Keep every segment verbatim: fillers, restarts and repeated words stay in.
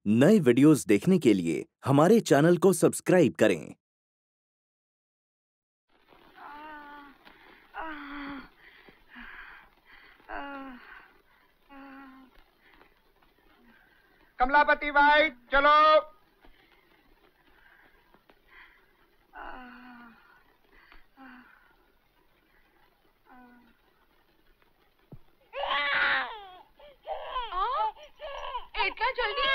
नए वीडियोस देखने के लिए हमारे चैनल को सब्सक्राइब करें। कमलापति भाई चलो। इतना जल्दी?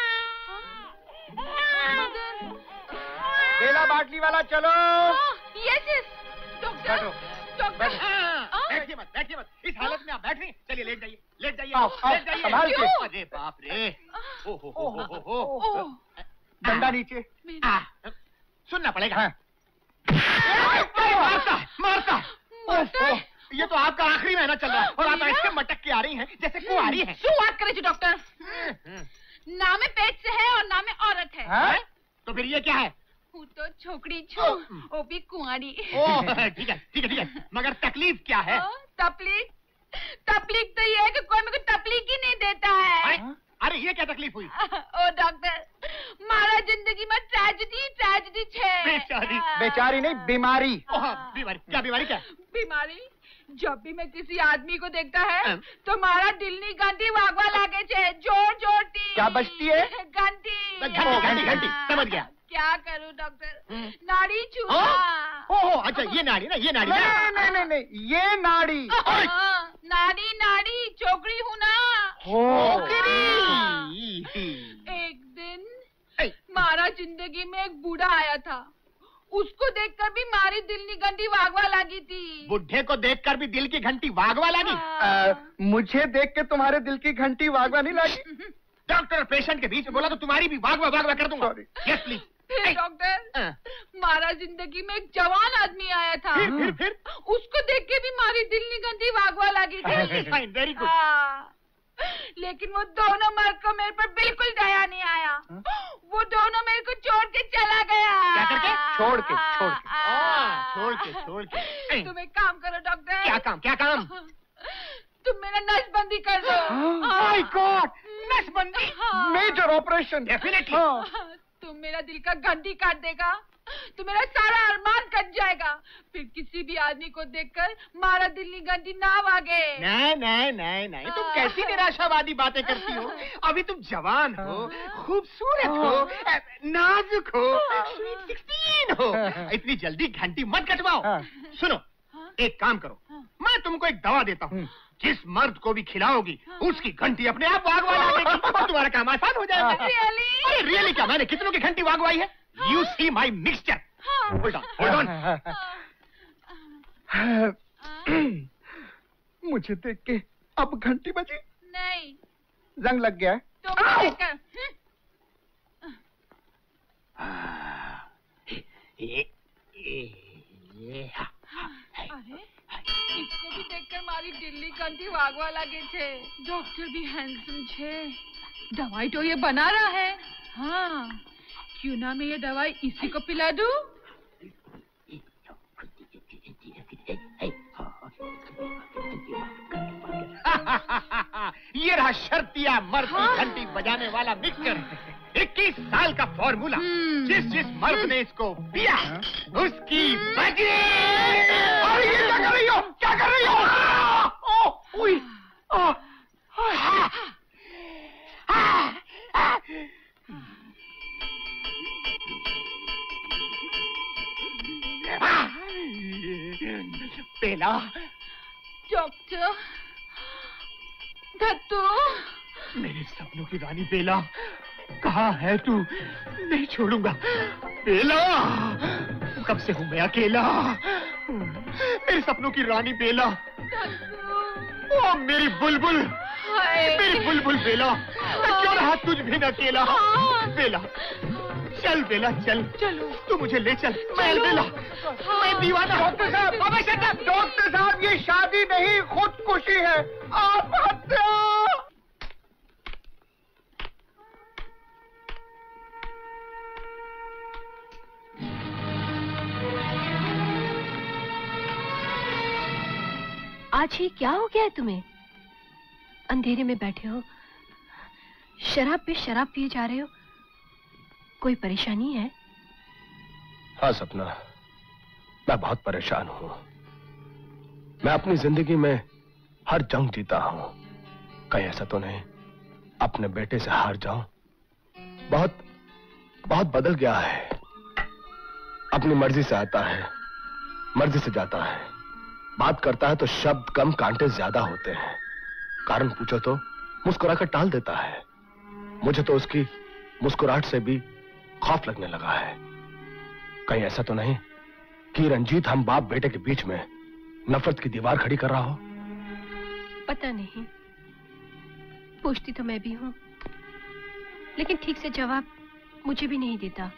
बेला बाटली वाला चलो। Yes yes doctor. डॉक्टर बैठिए मत, बैठिए मत। इस हालत में आप बैठ रही हैं। चलिए लेट जाइए, लेट जाइए, लेट जाइए। संभाल के। अरे बाप रे। ओ हो हो हो हो हो। डंडा नीचे। सुनना पड़ेगा। मारता मारता मारता। ये तो आपका आखिरी महीना चल रहा है और आप ऐसे मटक के आ रही हैं जैसे कुंवारी हैं। शुरुआत करें डॉक्टर। ना में पेट से है और ना में औरत है, है? तो फिर ये क्या है? वो तो छोकरी छू, वो भी कुंवारी। ओह ठीक है ठीक है ठीक है, मगर तकलीफ क्या है? तकलीफ तकलीफ तो ये है कि कोई मेरे को तकलीफ ही नहीं देता है। अरे, अरे ये क्या तकलीफ हुई? ओ डॉक्टर, मारा जिंदगी में ट्रेजेडी ट्रेजेडी छे। बेचारी बेचारी नहीं, बीमारी। बीमारी क्या? बीमारी क्या? बीमारी जब भी मैं किसी आदमी को देखता है तो मारा दिल नी घंटी वागवा लागे छे, जोर जोरती। क्या बजती है? घंटी घंटी घंटी घंटी, समझ गया। क्या करूं डॉक्टर? नाड़ी छूना। ओह अच्छा, ये नाड़ी ना, ये नाड़ी ना। नहीं नहीं नहीं, ये नाड़ी। नाड़ी नाड़ी चोकरी हूँ ना। एक दिन मारा जिंदगी में एक बूढ़ा आया था, उसको देखकर भी मारी दिल की घंटी वागवा लगी थी। बुढ़े को देखकर भी दिल की घंटी वागवा लगी? मुझे देख के तुम्हारे दिल की घंटी वागवा नहीं लगी? डॉक्टर पेशेंट के बीच में बोला तो तुम्हारी भी वागवा वागवा कर दूंगा। Yes please. फिर डॉक्टर, मारा जिंदगी में एक जवान आदमी आया था। फिर फिर फिर उसको देख के भी मारी दिल की घंटी वागवा लगी थी। Fine, very good. लेकिन वो दोनों मर्द को मेरे पर बिल्कुल दया नहीं आया। वो दोनों मेरे को छोड़ के चला गया। क्या करके? छोड़ के छोड़ के आ, छोड़ के छोड़ के। तुम एक काम करो डॉक्टर। क्या काम? क्या काम? तुम मेरा नसबंदी कर दो। माय गॉड, नसबंदी? Major operation. डेफिनेटली। तुम मेरा दिल का घंटी काट देगा तो मेरा सारा अरमान कट जाएगा। फिर किसी भी आदमी को देखकर मारा दिल की घंटी ना वागे। नहीं नहीं नहीं नहीं, तुम कैसी निराशावादी बातें करती हो? अभी तुम जवान हो, खूबसूरत हो, नाजुक हो, स्वीट सिक्सटीन हो। इतनी जल्दी घंटी मत कटवाओ। सुनो, एक काम करो, मैं तुमको एक दवा देता हूँ। जिस मर्द को भी खिलाओगी उसकी घंटी अपने आप वागवा लगेगी और तुम्हारा काम आसान हो जाएगा। रियली? अरे रियली क्या, मैंने कितनों की घंटी वागवाई है। You see my mixture. Hold on, hold on. मुझे देख के अब घंटी बजी? नहीं। जंग लग गया है? तो देखकर। ये ये अरे इसको भी देखकर मारी दिल्ली घंटी वागवा लगे छे। डॉक्टर भी हैंडसम छे। दवाई तो ये बना रहा है। हाँ, क्यों ना मैं ये दवाई इसी को पिला दूं? ये रहा शर्तिया मर्द की घंटी बजाने वाला मिक्सचर। इक्कीस साल का फॉर्मूला। जिस जिस मर्द ने इसको पिया उसकी बजी। अरे ये क्या कर रही हो? क्या कर रही हो? ओह, उई, ओह, बेला। डॉक्टर धत्तू, मेरे सपनों की रानी बेला, कहाँ है तू? नहीं छोड़ूंगा बेला। कब से हूँ मैं अकेला। मेरे सपनों की रानी बेला। ओ मेरी बुलबुल, मेरी बुलबुल बेला, मैं क्यों रहा तुझ भी न अकेला। बेला चल, बेला चल, चलो तू मुझे ले चल। मैं बेला, मैं दीवाना। डॉक्टर साहब, डॉक्टर साहब ये शादी नहीं खुदकुशी है। आप हत्या। आज ही क्या हो गया है तुम्हें? अंधेरे में बैठे हो, शराब पे शराब पिए जा रहे हो, कोई परेशानी है? हाँ सपना, मैं बहुत परेशान हूं। मैं अपनी जिंदगी में हर जंग जीता हूं, कहीं ऐसा तो नहीं अपने बेटे से हार जाऊं? बहुत बहुत बदल गया है। अपनी मर्जी से आता है, मर्जी से जाता है। बात करता है तो शब्द कम कांटे ज्यादा होते हैं। कारण पूछो तो मुस्कुराकर टाल देता है। मुझे तो उसकी मुस्कुराहट से भी खौफ लगने लगा है। कहीं ऐसा तो नहीं कि रंजीत हम बाप बेटे के बीच में नफरत की दीवार खड़ी कर रहा हो? पता नहीं, पूछती तो मैं भी हूं, लेकिन ठीक से जवाब मुझे भी नहीं देता।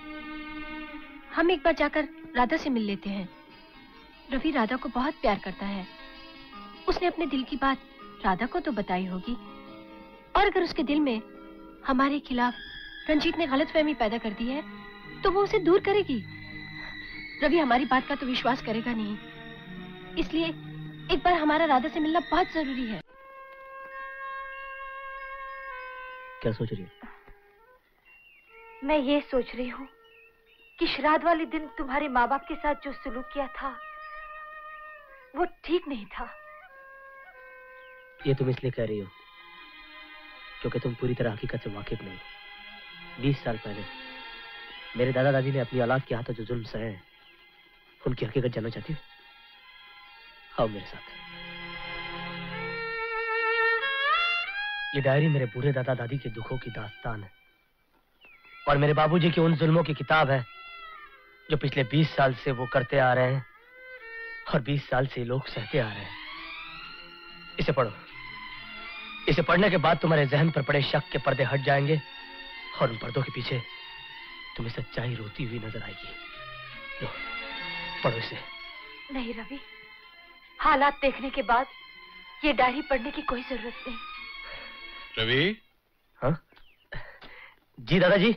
हम एक बार जाकर राधा से मिल लेते हैं। रवि राधा को बहुत प्यार करता है। उसने अपने दिल की बात राधा को तो बताई होगी, और अगर उसके दिल में हमारे खिलाफ रंजीत ने गलतफहमी पैदा कर दी है तो वो उसे दूर करेगी। रवि हमारी बात का तो विश्वास करेगा नहीं, इसलिए एक बार हमारा राधा से मिलना बहुत जरूरी है। क्या सोच रही हो? मैं ये सोच रही हूँ कि श्राद्ध वाले दिन तुम्हारे माँ बाप के साथ जो सुलूक किया था वो ठीक नहीं था। ये तुम इसलिए कह रही हो क्योंकि तुम पूरी तरह हकीकत से वाकिफ नहीं। बीस साल पहले मेरे दादा दादी ने अपनी औलाद के हाथों जो जुल्म सहे, उनकी हकीकत जानना चाहती हो? आओ मेरे साथ। ये डायरी मेरे बूढ़े दादा दादी के दुखों की दास्तान है और मेरे बाबूजी की उन जुल्मों की किताब है जो पिछले बीस साल से वो करते आ रहे हैं और बीस साल से लोग सहते आ रहे हैं। इसे पढ़ो। इसे पढ़ने के बाद तुम्हारे जहन पर पड़े शक के पर्दे हट जाएंगे और उन पर्दों के पीछे तुम्हें सच्चाई रोती हुई नजर आएगी। लो, पढ़ो इसे। नहीं रवि, हालात देखने के बाद ये डायरी पढ़ने की कोई जरूरत नहीं। रवि? हाँ? जी दादाजी।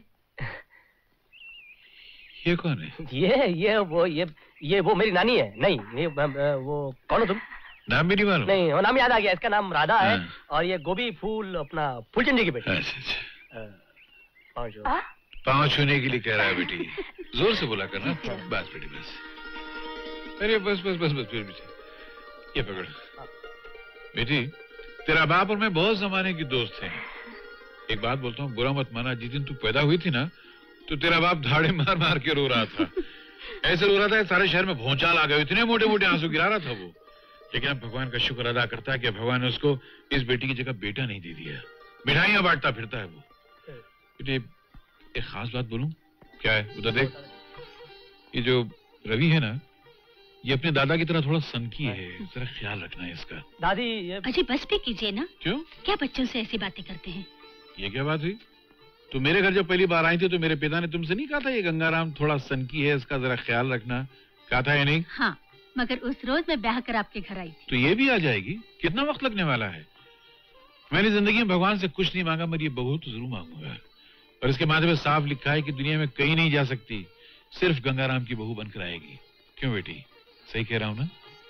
ये कौन है? ये ये वो ये ये वो मेरी नानी है। नहीं, ये वो कौन हो तुम? नाम भी नहीं मालूम? नहीं, वो नाम याद आ गया। इसका नाम राधा है और ये गोभी फूल अपना फूलचंद जी की बेटी। अच्छा अच्छा। पाँव छू। पाँव छूने के लिए कह रहा है बेटी। जोर से बोला करना। बस बेटी बस। अरे बस बस बस बस बेटी, ये पकड़। बेटी, तेरा बाप और मैं बहुत जमाने की दोस्त हैं। एक बात बोलता हूँ, बुरा मत माना। जिस दिन तू पैदा हुई थी ना तो तेरा बाप धाड़े मार मार के रो रहा था। ऐसे रो रहा था सारे शहर में भौचाल आ गए। इतने मोटे मोटे आंसू गिरा रहा था वो। लेकिन अब भगवान का शुक्र अदा करता है कि भगवान ने उसको इस बेटी की जगह बेटा नहीं दे दिया। मिठाइयां बांटता फिरता है वो। बेटे, एक खास बात बोलूं? क्या है? उधर देख। ये जो रवि है ना, ये अपने दादा की तरह थोड़ा सनकी है। जरा ख्याल रखना है इसका। दादी ये... अजी बस भी कीजिए ना। क्यों? क्या बच्चों से ऐसी बातें करते हैं? ये क्या बात हुई? तो मेरे घर जब पहली बार आई थी तो मेरे पिता ने तुमसे नहीं कहा था ये गंगाराम थोड़ा सनकी है, इसका जरा ख्याल रखना? कहा था या नहीं? हाँ, मगर उस रोज मैं ब्याह कर आपके घर आई थी। तो ये भी आ जाएगी? कितना वक्त लगने वाला है? मैंने जिंदगी में भगवान से कुछ नहीं मांगा, मगर ये बहू तो जरूर मांगूंगा। और इसके माथे में साफ लिखा है कि दुनिया में कहीं नहीं जा सकती, सिर्फ गंगाराम की बहू बनकर आएगी। क्यों बेटी, सही कह रहा हूं ना?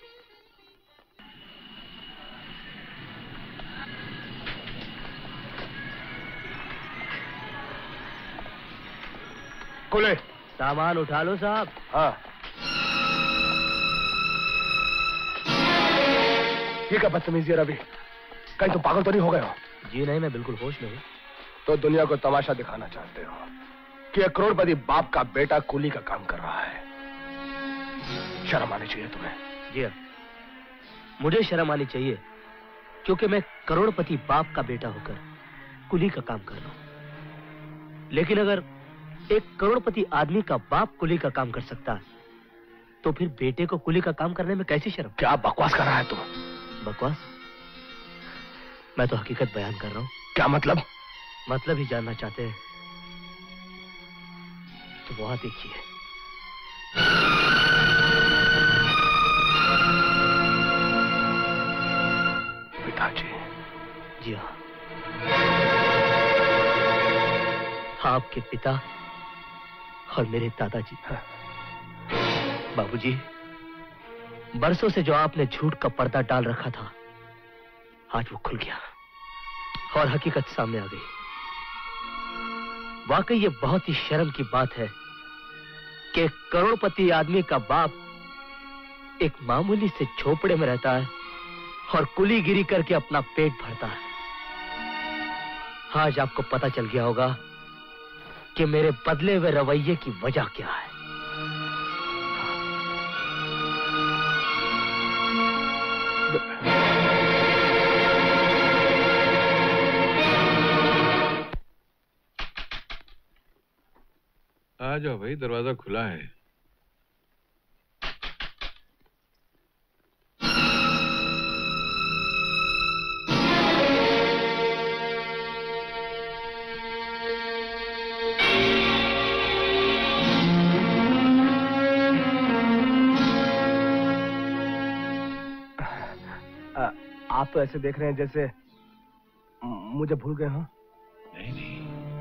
खुले सामान उठा लो साहब। हाँ। ये क्या बदतमीजी है रवि? कहीं तो पागल तो नहीं हो गए हो? जी नहीं, मैं बिल्कुल होश में हूँ। तो दुनिया को तमाशा दिखाना चाहते हो कि एक करोड़पति बाप का बेटा कुली का काम कर रहा है। शर्म आनी चाहिए तुम्हें। जी हाँ, मुझे शर्म आनी चाहिए क्योंकि मैं करोड़पति बाप का बेटा होकर कुली का काम कर रहा हूं। लेकिन अगर एक करोड़पति आदमी का बाप कुली का काम कर सकता है तो फिर बेटे को कुली का काम करने में कैसी शर्म? क्या बकवास कर रहा है तुम? बकवास? मैं तो हकीकत बयान कर रहा हूँ। क्या मतलब? मतलब ही जानना चाहते हैं तो वहां देखिए। पिताजी। जी हाँ, आपके पिता और मेरे दादाजी। बाबूजी, बरसों से जो आपने झूठ का पर्दा डाल रखा था, आज वो खुल गया और हकीकत सामने आ गई। वाकई ये बहुत ही शर्म की बात है कि करोड़पति आदमी का बाप एक मामूली से झोपड़े में रहता है और कुलीगिरी करके अपना पेट भरता है। आज आपको पता चल गया होगा कि मेरे बदले हुए रवैये की वजह क्या है। आ जाओ भाई, दरवाजा खुला है। आप तो ऐसे देख रहे हैं जैसे मुझे भूल गए हो। नहीं नहीं,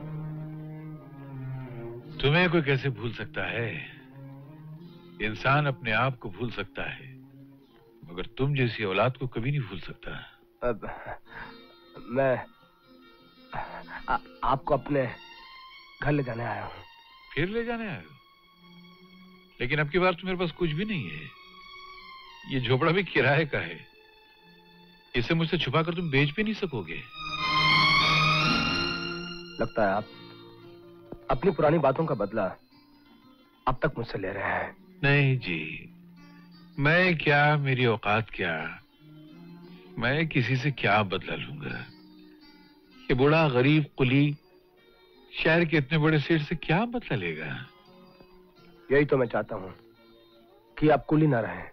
तुम्हें कोई कैसे भूल सकता है? इंसान अपने आप को भूल सकता है, मगर तुम जैसी औलाद को कभी नहीं भूल सकता। अब मैं आ, आपको अपने घर ले जाने आया हूँ। फिर ले जाने आए हो? लेकिन अब की बार तो मेरे पास कुछ भी नहीं है। ये झोपड़ा भी किराए का है, इसे मुझसे छुपा कर तुम बेच भी नहीं सकोगे। लगता है आप अपनी पुरानी बातों का बदला अब तक मुझसे ले रहे हैं। नहीं जी, मैं क्या, मेरी औकात क्या, मैं किसी से क्या बदला लूंगा? ये बूढ़ा गरीब कुली शहर के इतने बड़े सेठ से क्या बदला लेगा? यही तो मैं चाहता हूँ कि आप कुली ना रहें।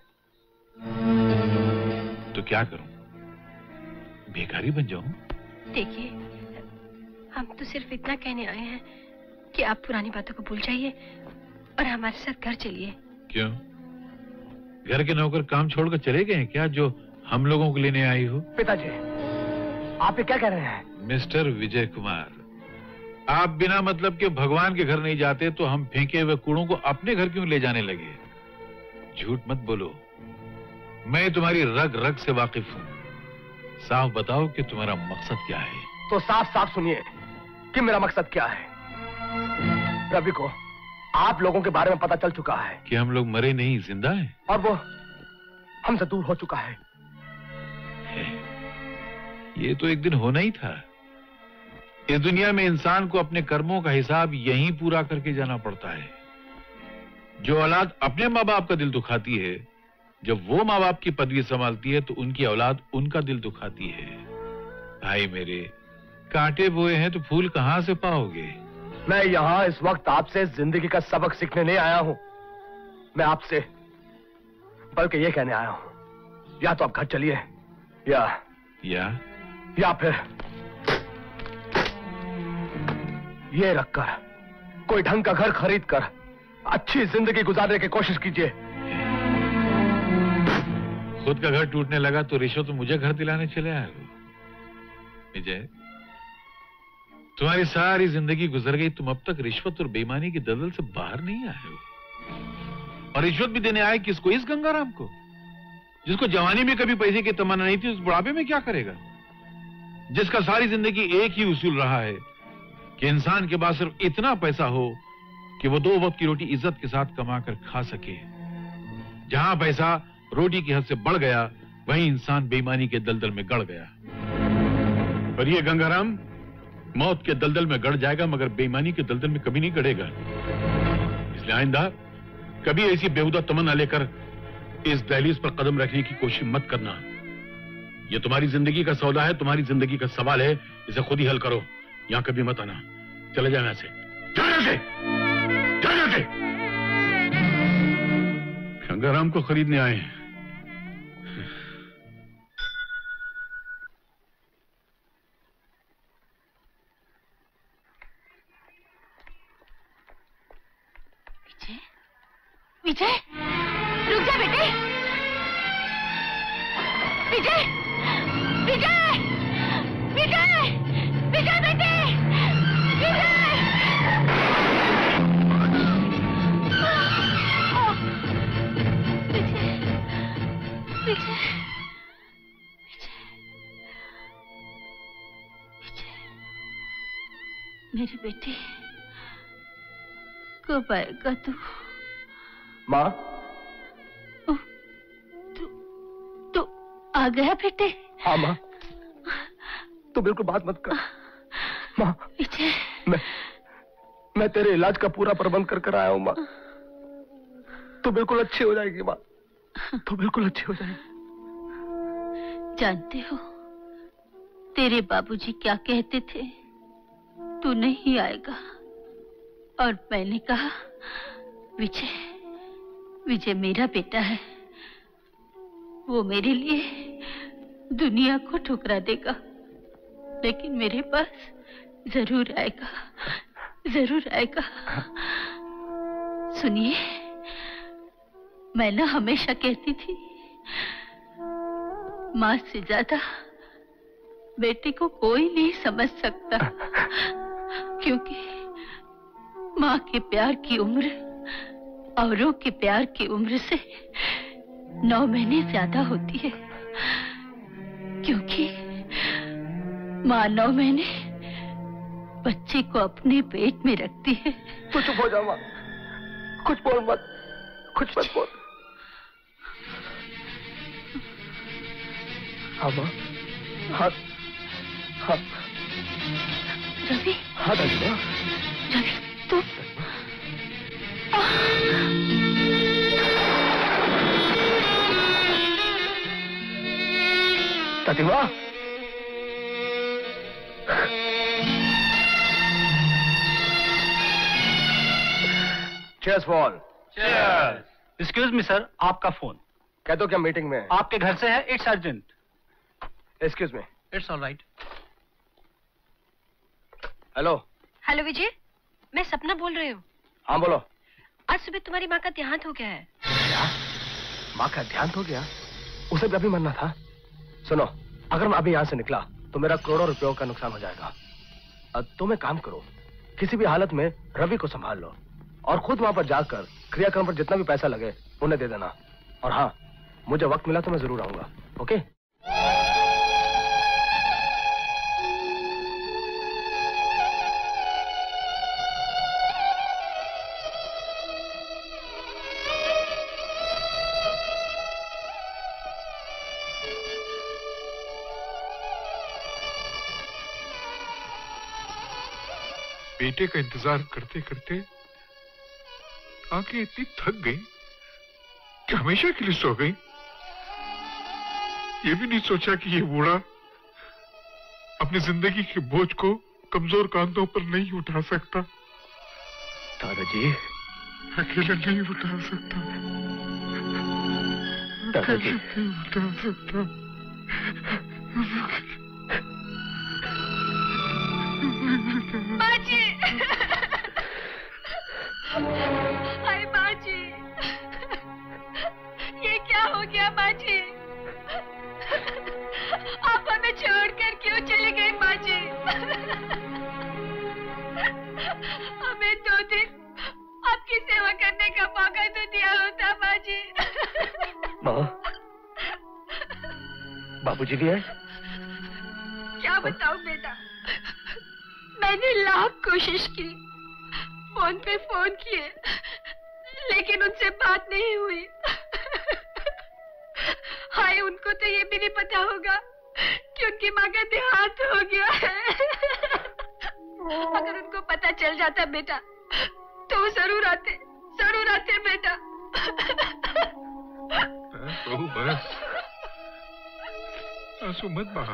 तो क्या करूं? बेकारी बन जाऊं? देखिए, हम तो सिर्फ इतना कहने आए हैं कि आप पुरानी बातों को भूल जाइए और हमारे साथ घर चलिए। क्यों? घर के नौकर काम छोड़कर चले गए हैं क्या, जो हम लोगों को लेने आई हो? पिताजी, आप ये क्या कह रहे हैं? मिस्टर विजय कुमार, आप बिना मतलब के भगवान के घर नहीं जाते तो हम फेंके हुए कूड़ों को अपने घर क्यों ले जाने लगे? झूठ मत बोलो, मैं तुम्हारी रग रग से वाकिफ हूं। साफ बताओ कि तुम्हारा मकसद क्या है? तो साफ साफ सुनिए कि मेरा मकसद क्या है। रवि को आप लोगों के बारे में पता चल चुका है कि हम लोग मरे नहीं, जिंदा हैं, और वो हमसे दूर हो चुका है। ये तो एक दिन होना ही था। इस दुनिया में इंसान को अपने कर्मों का हिसाब यहीं पूरा करके जाना पड़ता है। जो औलाद अपने माँ बाप का दिल दुखाती है, जब वो माँ बाप की पदवी संभालती है तो उनकी औलाद उनका दिल दुखाती है। भाई मेरे, कांटे बोए हैं तो फूल कहां से पाओगे? मैं यहाँ इस वक्त आपसे जिंदगी का सबक सीखने नहीं आया हूँ, मैं आपसे बल्कि ये कहने आया हूँ, या तो आप घर चलिए या या या फिर ये रखकर कोई ढंग का घर खरीद कर अच्छी जिंदगी गुजारने की कोशिश कीजिए। खुद का घर टूटने लगा तो रिश्वत तो मुझे घर दिलाने चले आए हो? विजय, तुम्हारी सारी जिंदगी गुजर गई, तुम अब तक रिश्वत और बेईमानी की दलदल से बाहर नहीं आए हो। और रिश्वत भी देने आए किसको? इस गंगाराम को, जिसको जवानी में कभी पैसे की तमन्ना नहीं थी, उस बुढ़ापे में क्या करेगा? जिसका सारी जिंदगी एक ही उसूल रहा है कि इंसान के पास सिर्फ इतना पैसा हो कि वो दो वक्त की रोटी इज्जत के साथ कमा कर खा सके। जहां पैसा रोटी की हद से बढ़ गया, वहीं इंसान बेईमानी के दलदल में गड़ गया। पर ये गंगाराम मौत के दलदल में गड़ जाएगा, मगर बेईमानी के दलदल में कभी नहीं गड़ेगा। इसलिए आइंदा कभी ऐसी बेहुदा तमन्ना लेकर इस दहलीज पर कदम रखने की कोशिश मत करना। ये तुम्हारी जिंदगी का सौदा है, तुम्हारी जिंदगी का सवाल है, इसे खुद ही हल करो। यहां कभी मत आना, चले जाना से। गंगाराम को खरीदने आए हैं। विजय, रुक जा बेटे। विजय, विजय, विजय, विजय बेटे, विजय। विजय, विजय, मेरे बेटे, कब आएगा तू? माँ, तू तू आ गया बेटे? हाँ माँ, तू बिल्कुल बात मत कर। माँ, विजय, मैं मैं तेरे इलाज का पूरा प्रबंध कर कर आया हूँ माँ। तू बिल्कुल अच्छी हो जाएगी माँ, तू बिल्कुल अच्छी हो जाएगी। जानते हो तेरे बाबूजी क्या कहते थे? तू नहीं आएगा। और मैंने कहा विजय, विजय मेरा बेटा है, वो मेरे लिए दुनिया को ठुकरा देगा, लेकिन मेरे पास जरूर आएगा, जरूर आएगा। सुनिए, मैं ना हमेशा कहती थी माँ से ज्यादा बेटे को कोई नहीं समझ सकता, क्योंकि माँ के प्यार की उम्र औरों के प्यार की उम्र से नौ महीने ज्यादा होती है, क्योंकि माँ नौ महीने बच्चे को अपने पेट में रखती है। तू चुप हो जा माँ, कुछ बोल मत, कुछ मत बोल। हाँ माँ, हाँ हाँ रवि, हाँ दादी माँ। रवि तू दादी माँ, chairs fall. Excuse me sir, आपका फोन। कह दो क्या मीटिंग में? आपके घर से है, it's urgent. Excuse me. It's all right. Hello. Hello Vijay, मैं सपना बोल रही हूँ। हाँ बोलो। आज सुबह तुम्हारी माँ का देहांत हो गया है। क्या? माँ का देहांत हो गया? उसे भी अभी मरना था। सुनो, अगर मैं अभी यहाँ से निकला तो मेरा करोड़ों रुपयों का नुकसान हो जाएगा। अब तुम एक काम करो, किसी भी हालत में रवि को संभाल लो और खुद वहां पर जाकर क्रियाक्रम पर जितना भी पैसा लगे उन्हें दे देना। और हाँ, मुझे वक्त मिला तो मैं जरूर आऊंगा। ओके? बेटे का इंतजार करते करते आंखें इतनी थक गई कि हमेशा के लिए सो गई। ये भी नहीं सोचा कि ये बूढ़ा अपनी जिंदगी के बोझ को कमजोर कांधों पर नहीं उठा सकता। दादाजी, अकेला नहीं उठा सकता, दादाजी नहीं उठा सकता। बाजी, हाय बाजी, ये क्या हो गया बाजी? आप हमें छोड़कर क्यों चले गए बाजी? हमें दो दिन आपकी सेवा करने का मौका तो दिया होता बाजी। माँ, बाबूजी भी है? क्या बताऊं बेटा, मैंने लाख कोशिश की, फोन पे फोन किए, लेकिन उनसे बात नहीं हुई। हाय, उनको तो ये भी नहीं पता होगा कि उनकी माँ का देहांत हो गया है। अगर उनको पता चल जाता बेटा तो वो जरूर आते, जरूर आते बेटा। बहू बस, आंसू मत बहा।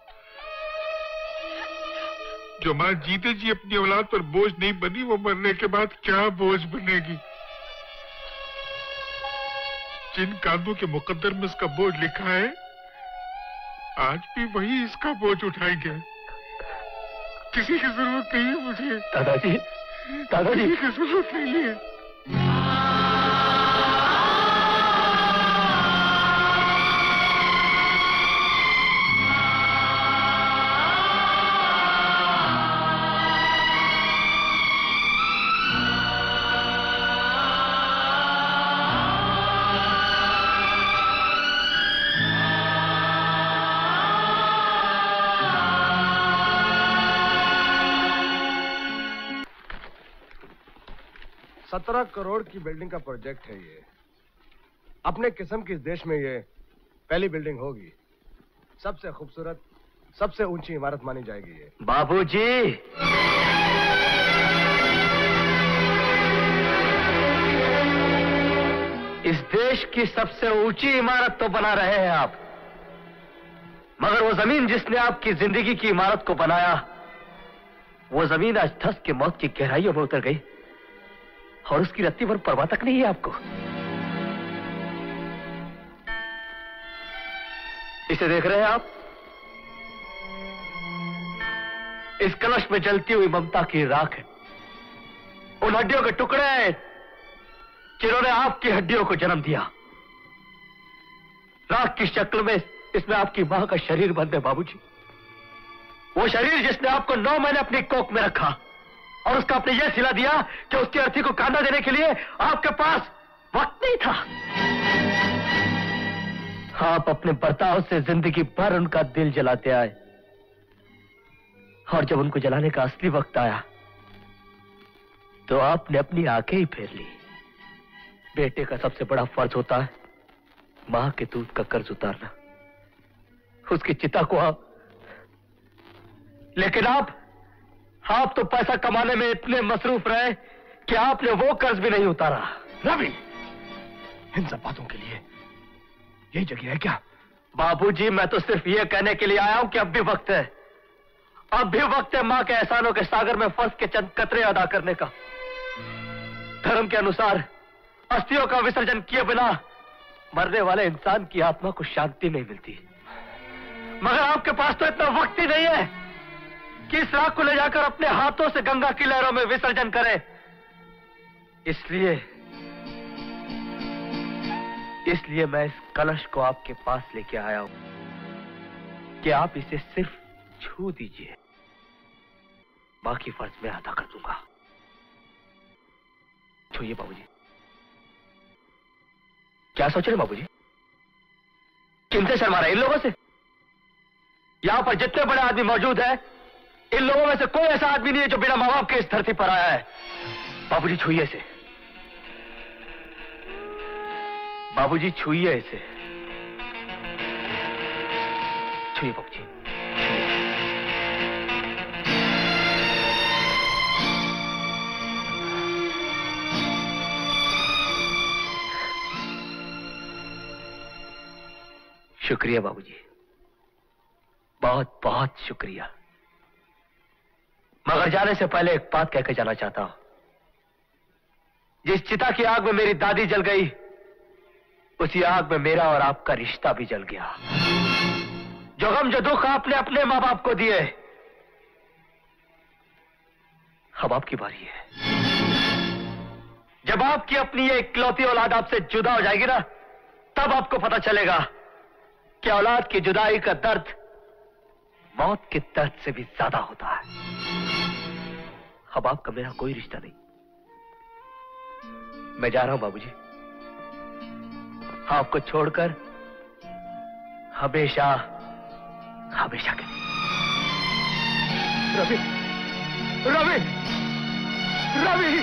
जो माँ जीते जी अपनी औलाद पर बोझ नहीं बनी, वो मरने के बाद क्या बोझ बनेगी? जिन कांधों के मुकद्दर में इसका बोझ लिखा है, आज भी वही इसका बोझ उठाएंगे। किसी की जरूरत नहीं है मुझे। दादाजी, दादाजी किसी की जरूरत नहीं है। सत्रह करोड़ की बिल्डिंग का प्रोजेक्ट है ये। अपने किस्म की इस देश में ये पहली बिल्डिंग होगी। सबसे खूबसूरत, सबसे ऊंची इमारत मानी जाएगी ये। बाबूजी, इस देश की सबसे ऊंची इमारत तो बना रहे हैं आप, मगर वो जमीन जिसने आपकी जिंदगी की इमारत को बनाया, वो जमीन आज धस के मौत की गहराइयों में उतर गई और उसकी रत्ती भर परवाह तक नहीं है आपको। इसे देख रहे हैं आप? इस कलश में जलती हुई ममता की राख है, उन हड्डियों के टुकड़े हैं जिन्होंने आपकी हड्डियों को जन्म दिया। राख की शक्ल में इसमें आपकी मां का शरीर बंद है बाबूजी। वो शरीर जिसने आपको नौ महीने अपनी कोख में रखा और उसका आपने यह सिला दिया कि उसकी अर्थी को कांधा देने के लिए आपके पास वक्त नहीं था। आप अपने बर्ताव से जिंदगी भर उनका दिल जलाते आए और जब उनको जलाने का असली वक्त आया तो आपने अपनी आंखें ही फेर ली। बेटे का सबसे बड़ा फर्ज होता है मां के दूध का कर्ज उतारना, उसकी चिता को आप, लेकिन आप आप तो पैसा कमाने में इतने मसरूफ रहे कि आपने वो कर्ज भी नहीं उतारा। रवि, इन सब बातों के लिए यही जगह है क्या? बाबूजी, मैं तो सिर्फ ये कहने के लिए आया हूं कि अब भी वक्त है, अब भी वक्त है मां के एहसानों के सागर में फंस के चंद कतरे अदा करने का। धर्म के अनुसार अस्थियों का विसर्जन किए बिना मरने वाले इंसान की आत्मा को शांति नहीं मिलती, मगर आपके पास तो इतना वक्त ही नहीं है कि इस राख को ले जाकर अपने हाथों से गंगा की लहरों में विसर्जन करें। इसलिए इसलिए मैं इस कलश को आपके पास लेके आया हूं कि आप इसे सिर्फ छू दीजिए, बाकी फर्ज मैं अदा कर दूंगा। छूइए बाबूजी। क्या सोच रहे बाबूजी? किनसे शर्मा रहे? इन लोगों से? यहां पर जितने बड़े आदमी मौजूद हैं, इन लोगों में से कोई ऐसा आदमी नहीं है जो बिना मां बाप के इस धरती पर आया है। बाबूजी छूइए इसे, बाबूजी छूइए इसे, छूइए बाबूजी। शुक्रिया बाबूजी, बहुत बहुत शुक्रिया। मगर जाने से पहले एक बात कहकर जाना चाहता हूं। जिस चिता की आग में मेरी दादी जल गई, उसी आग में मेरा और आपका रिश्ता भी जल गया। जो गम जो दुख आपने अपने मां बाप को दिए, अब आपकी बारी है। जब आपकी अपनी ये इकलौती औलाद आपसे जुदा हो जाएगी ना, तब आपको पता चलेगा कि औलाद की जुदाई का दर्द मौत के दर्द से भी ज्यादा होता है। अब आपका मेरा कोई रिश्ता नहीं। मैं जा रहा हूं बाबूजी, आपको छोड़कर हमेशा हमेशा के लिए। रवि, रवि, रवि,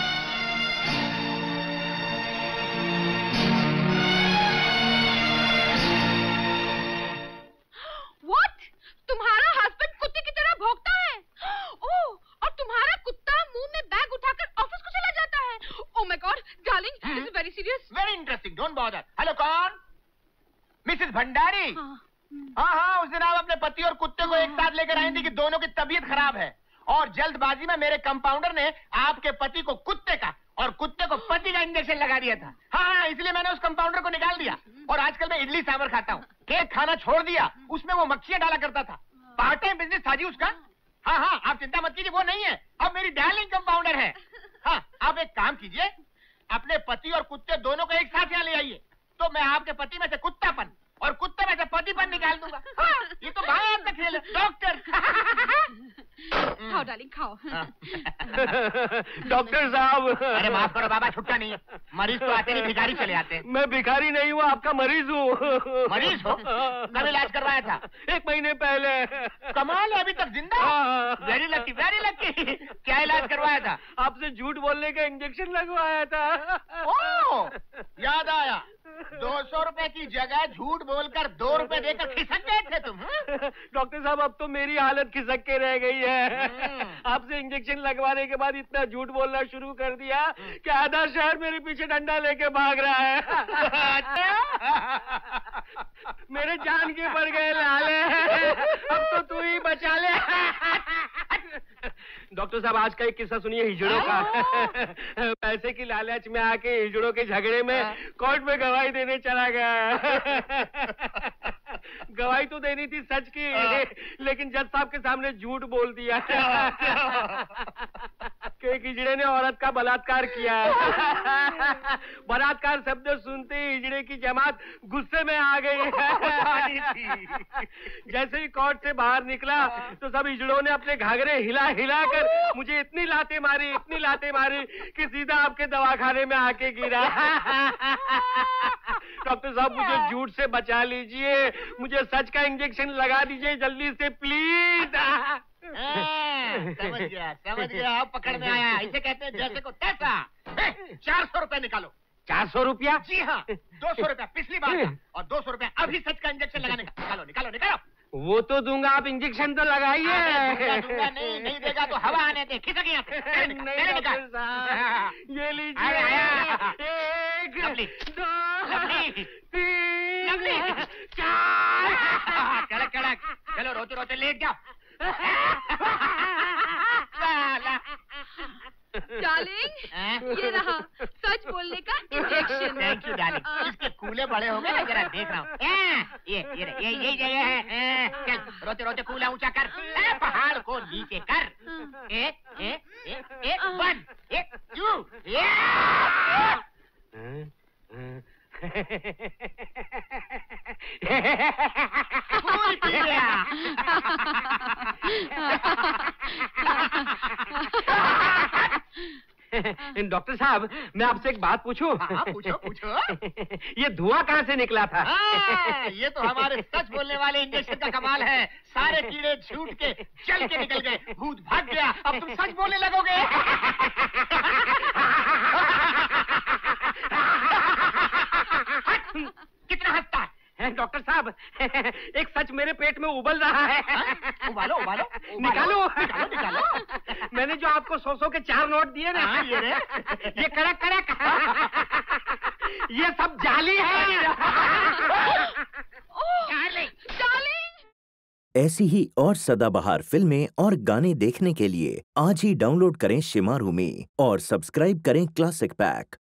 What? तुम्हारा हस्बैंड कुत्ते की तरह भौंकता है? ओह, और तुम्हारा कुत्ता मुंह में बैग उठाकर ऑफिस को चला जाता है। Oh my God, darling, this is very serious. Very interesting. Don't bother. Hello, कौन? मिसेस भंडारी? हाँ हाँ, उस दिन आप अपने पति और कुत्ते को एक साथ लेकर आई थी कि दोनों की तबीयत खराब है, और जल्दबाजी में मेरे कंपाउंडर ने आपके पति को कुत्ते का और कुत्ते को पति का इंजेक्शन लगा दिया था। हाँ हाँ, इसलिए मैंने उस कंपाउंडर को निकाल दिया और आजकल मैं इडली सांभर खाता हूँ। केक खाना छोड़ दिया, उसमें वो मक्खियां डाला करता था। पार्ट टाइम बिजनेस था जी उसका। हाँ हाँ, आप चिंता मत कीजिए, वो नहीं है, अब मेरी डार्लिंग कंपाउंडर है। हाँ, आप एक काम कीजिए, अपने पति और कुत्ते दोनों को एक साथ यहाँ ले आइए, तो मैं आपके पति में से कुत्तापन और कुत्ते में से पतिपन निकाल दूंगा। हाँ, ये तो बाएं हाथ का खेल है डॉक्टर। खाओ डार्लिंग खाओ। डॉक्टर साहब। अरे माफ करो बाबा, छुट्टा नहीं है। मरीज तो आते नहीं, भिखारी चले आते हैं। मैं भिखारी नहीं हूँ, आपका मरीज हूँ। मरीज हो? कब इलाज करवाया था? एक महीने पहले। कमाल है, अभी तक जिंदा। Very lucky, very lucky. क्या इलाज करवाया था? आपसे झूठ बोलने का इंजेक्शन लगवाया था। ओह, याद आया। दो सौ रुपए की जगह झूठ बोलकर दो रुपए देकर खिसक गए थे तुम। डॉक्टर साहब, अब तो मेरी हालत खिसक के रह गई है। आपसे इंजेक्शन लगवाने के बाद इतना झूठ बोलना शुरू कर दिया कि आधा शहर मेरे पीछे डंडा लेके भाग रहा है। मेरे जान के पड़ गए लाले, अब तो तू ही बचा ले। डॉक्टर साहब, आज का एक किस्सा सुनिए हिजड़ों का। पैसे की लालच में आके हिजड़ों के झगड़े में कोर्ट में गवाही देने चला गया। गवाही तो देनी थी सच की, लेकिन जज साहब के सामने झूठ बोल दिया कि एक हिजड़े ने औरत का बलात्कार किया। बलात्कार शब्द सुनते ही हिजड़े की जमात गुस्से में आ गई। जैसे ही कोर्ट से बाहर निकला तो सब हिजड़ों ने अपने घाघरे हिला हिला कर मुझे इतनी लाते मारी, इतनी लाते मारी कि सीधा आपके दवाखाने में आके गिरा। डॉक्टर साहब, मुझे झूठ से बचा लीजिए, मुझे सच का इंजेक्शन लगा दीजिए जल्दी से प्लीज। समझ गया, समझ गया, अब पकड़ में आया। इसे कहते हैं जैसे को तैसा। चार सौ रुपए निकालो। चार सौ रुपया? जी हाँ, दो सौ रुपया पिछली बार का और दो सौ रुपया अभी सच का इंजेक्शन लगाने का। निकालो निकालो निकालो। वो तो दूंगा, आप इंजेक्शन तो लगाइए। दूंगा, दूंगा नहीं, नहीं देगा तो हवा आने दे। खिसक यहाँ से। नहीं डॉक्टर साहब, ये लीजिए। एक, दो, तीन, चार। कड़क कड़क। चलो रोते रोते लेट जाओ। डार्लिंग, ये रहा सच बोलने का इंजेक्शन। Thank you darling. इसके कूले बड़े हो गए, जरा देख रहा हूँ। ये ये ये ये जगह है। चल रोते रोते कूला ऊंचा कर, पहाड़ को नीचे कर। A A A A one, A two, A. फूल पी गया। डॉक्टर साहब, मैं आपसे एक बात पूछूं? हाँ, पूछो पूछो। ये धुआं कहाँ से निकला था? हाँ, ये तो हमारे सच बोलने वाले इंजेक्शन का कमाल है। सारे कीड़े छूट के चल के निकल गए, भूत भाग गया। अब तुम सच बोलने लगोगे। कितना हंसता है डॉक्टर साहब, एक सच मेरे पेट में उबल रहा है। उबालो उबालो निकालो निकालो निकालो। मैंने जो आपको सौ सौ के चार नोट दिए ना, ये रे। ये कड़क कड़क, ये सब जाली है। ऐसी ही और सदाबहार फिल्में और गाने देखने के लिए आज ही डाउनलोड करें शिमारू में और सब्सक्राइब करें क्लासिक पैक।